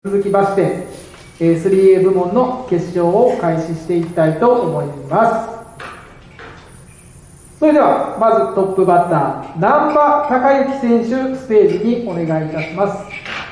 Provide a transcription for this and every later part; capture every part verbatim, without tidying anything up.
続きまして、スリーエー 部門の決勝を開始していきたいと思います。それでは、まずトップバッター、難波孝之選手、ステージにお願いいたします。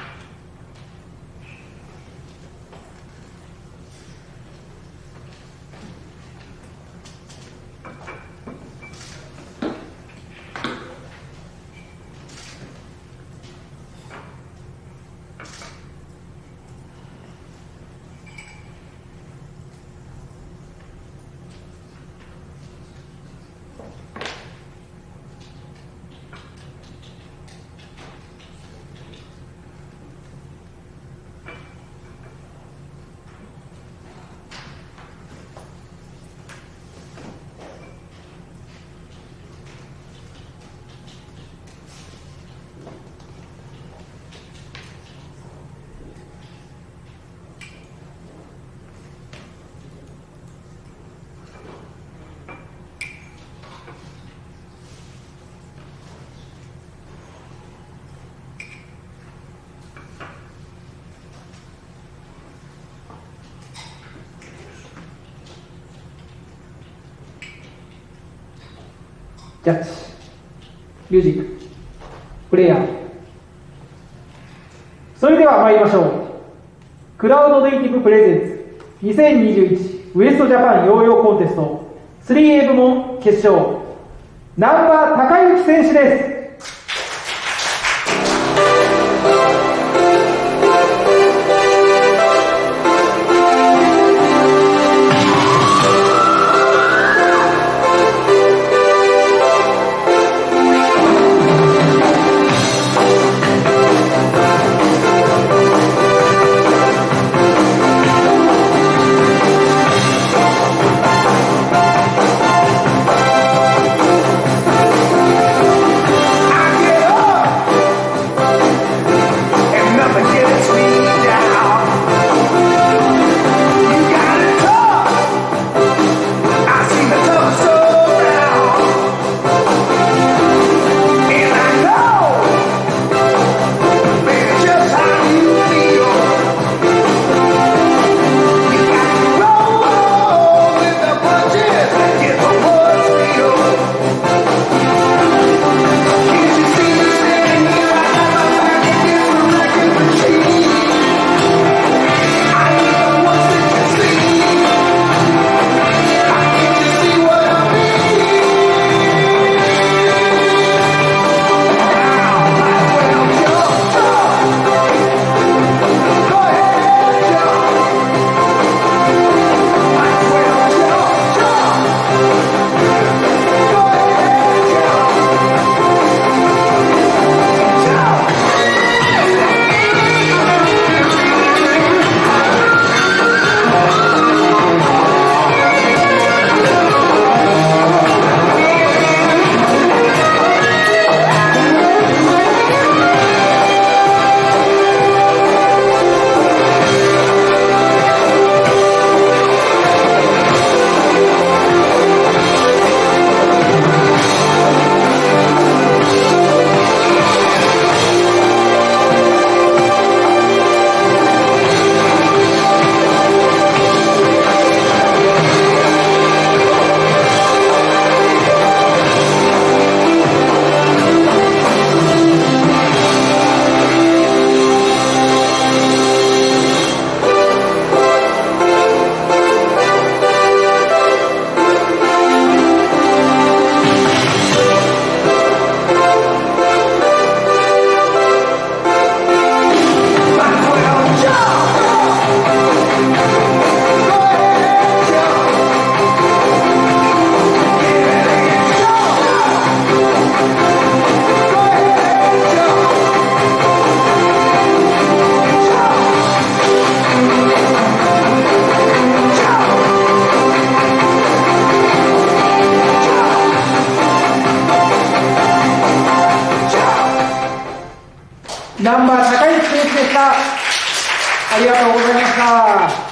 ジャッジ、ミュージック、プレイヤー。それでは参りましょう。クラウドネイティブプレゼンツにせんにじゅういちウエストジャパンヨーヨーコンテスト スリーエー 部門決勝、難波孝之選手です。難波孝之選手でした。ありがとうございました。